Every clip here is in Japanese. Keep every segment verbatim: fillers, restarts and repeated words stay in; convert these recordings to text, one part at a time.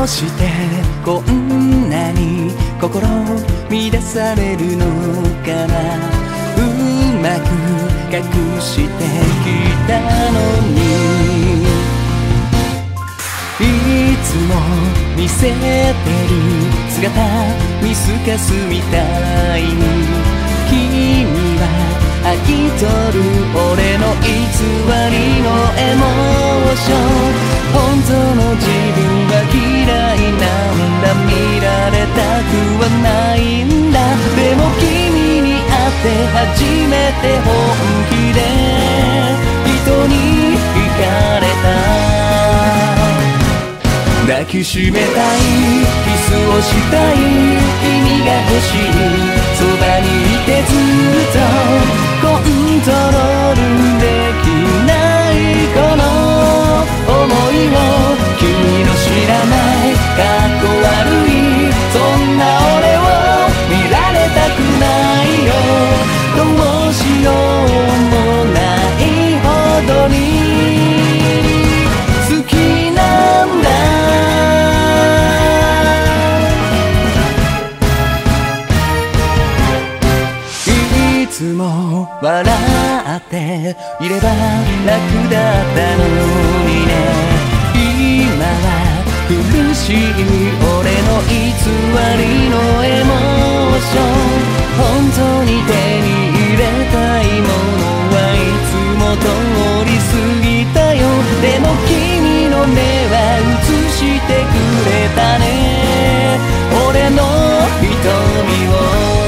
してこんなに心乱されるのかな。うまく隠してきたのに、いつも見せてる姿見透かすみたいに、君は飽きとる俺の偽りのエモーション。本当の自分は嫌いなんだ、見られたくはないんだ。でも君に会って初めて本気で人に惹かれた。抱きしめたい、キスをしたい、君が欲しい、そばにいてずっとコントロールできないこの想いを、君の知らないかっこ悪いそんな俺を見られたくないよ。どうしようもないほどに好きなんだ。いつも笑っていれば楽だったのにね。今は苦しい俺の偽りのエモーション。本当に手に入れたいものはいつも通り過ぎたよ。でも君の目は映してくれたね、俺の瞳を。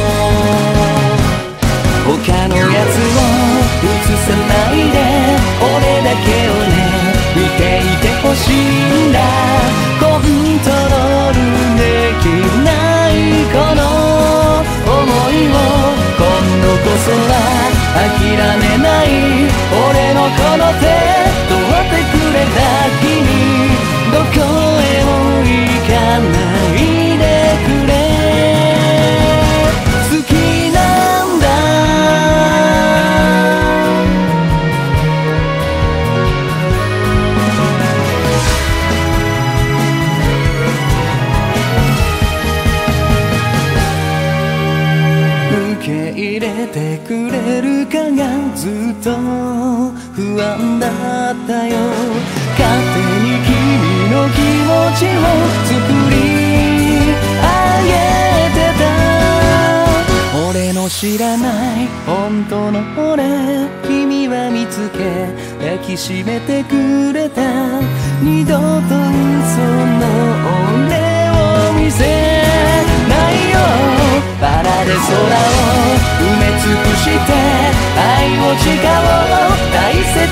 他のやつを映さないで俺だけをね見ていてほしいんだ。コントロールできないこの想いを、今度こそは諦めない俺のこの手、取ってくれた君、どこへも行かないでくれ。好きなんだ。受け入れてくれるかがずっと不安だったよ。勝手に君の気持ちを作り上げてた。俺の知らない本当の俺、君は見つけ抱きしめてくれた。二度と嘘の俺を見せないよ。バラで空を埋め尽くして愛を誓おう、大切